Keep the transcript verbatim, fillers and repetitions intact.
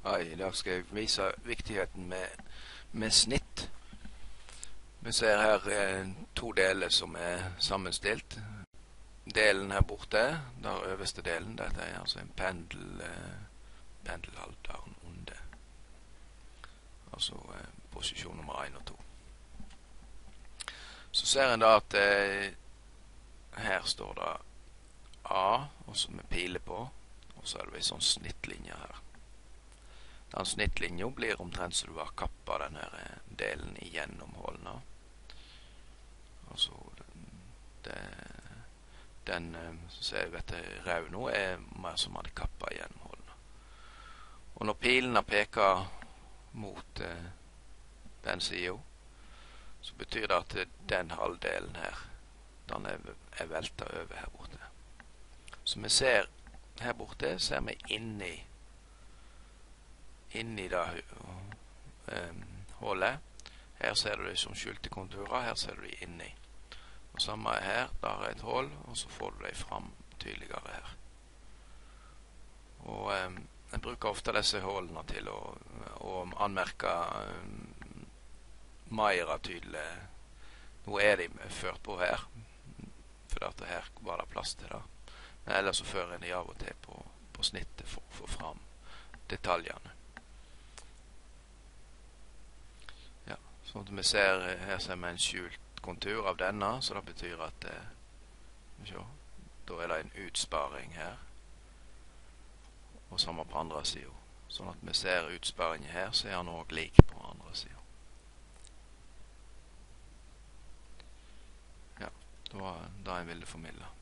Ja, i dag skal jeg vise viktigheten med, med snitt. Vi ser her eh, to deler som er sammenstilt. Delen her borte, der øverste delen, dette er altså en pendel, eh, pendelhalvdaren onde. Altså eh, posisjon nummer én og to. Så ser en da at eh, her står det A, også med pile på, og så er det en sånn snittlinje her. Den snittlinjen blir omtrent så du har kappet denne delen igjennom hålene. Altså, det, den, så jeg vet det, rød nå er mer som man hadde kappet igjennom hålene. Og når pilene peker mot eh, den siden, så betyr det at den halvdelen her, den er, er veltet over her borte. Så vi ser, her borte ser vi inni inni det um, hålet. Her ser du det som skjulte konturer, her ser du det inni. Og samme er her, der er et hål, og så får du det fram tydeligere her. Og um, jeg bruker ofte disse hålene til å, å anmerke um, mer tydelig. Nå er de ført på her, for at her var det plass til det. Men ellers så fører jeg de av og til på, på snittet for å få fram detaljene. Sånn at vi ser, her ser vi en skjult kontur av denne, så det betyr at eh, da er det en utsparing her, og samme på andre siden. Sånn at vi ser utsparingen her, så er den også lik på andre siden. Ja, det var det jeg ville formidle.